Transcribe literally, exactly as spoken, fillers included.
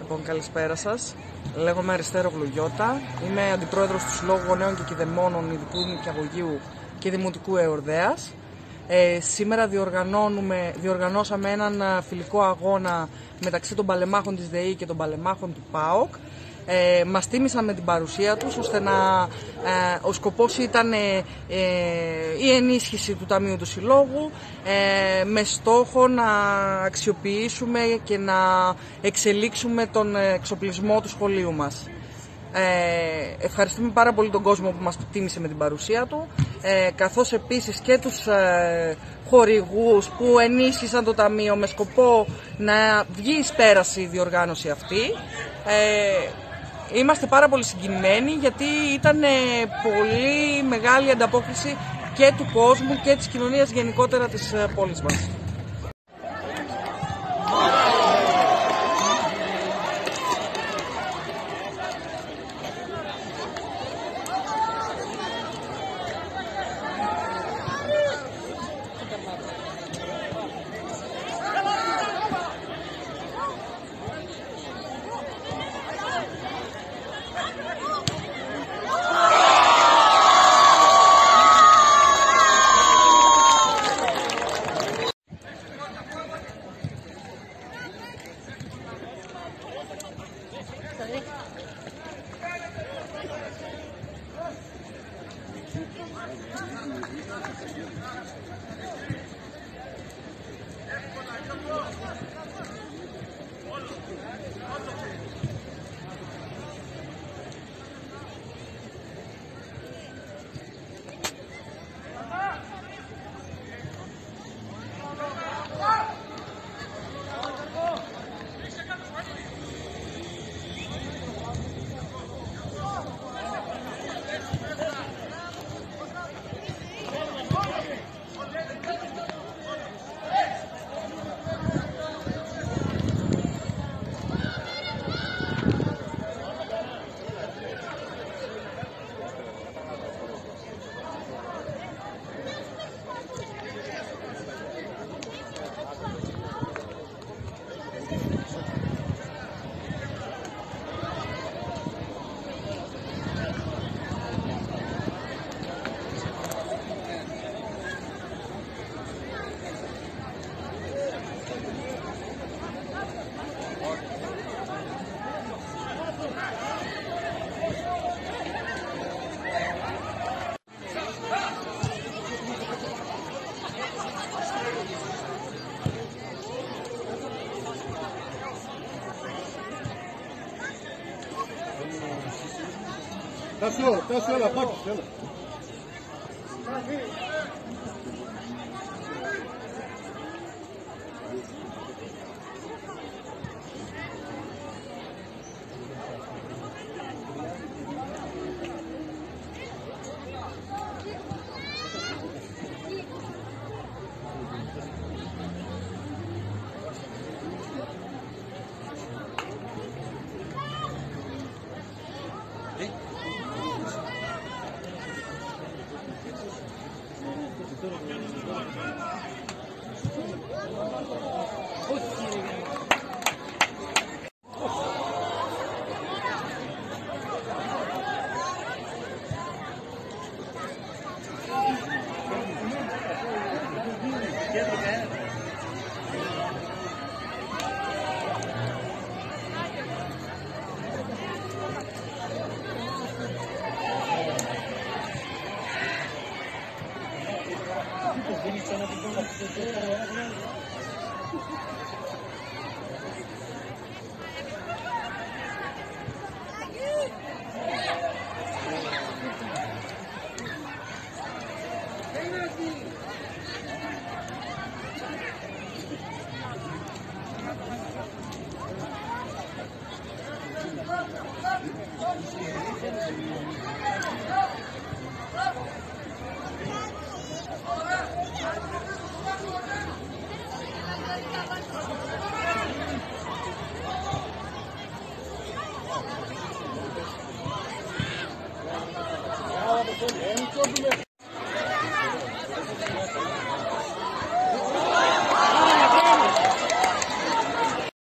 Λοιπόν, καλησπέρα σας. Λέγομαι Αριστέρογλου Γιώτα. Είμαι αντιπρόεδρος του Συλλόγου Γονέων και Κηδεμόνων Ειδικού Νηπιαγωγείου και Δημοτικού Εορδαίας. Ε, σήμερα διοργανώνουμε, διοργανώσαμε έναν φιλικό αγώνα μεταξύ των παλεμάχων της ΔΕΗ και των παλεμάχων του ΠΑΟΚ. Ε, μας τίμησαν με την παρουσία τους, ώστε να, ε, ο σκοπός ήταν ε, ε, η ενίσχυση του Ταμείου του Συλλόγου ε, με στόχο να αξιοποιήσουμε και να εξελίξουμε τον εξοπλισμό του σχολείου μας. Ε, ευχαριστούμε πάρα πολύ τον κόσμο που μας τίμησε με την παρουσία του, ε, καθώς επίσης και τους ε, χορηγούς που ενίσχυσαν το Ταμείο με σκοπό να βγει εις πέραση η διοργάνωση αυτή. Ε, Είμαστε πάρα πολύ συγκινημένοι, γιατί ήταν πολύ μεγάλη ανταπόκριση και του κόσμου και της κοινωνίας γενικότερα της πόλης μας. Τάσου, Τάσου, έλα, πάκεις, έλα.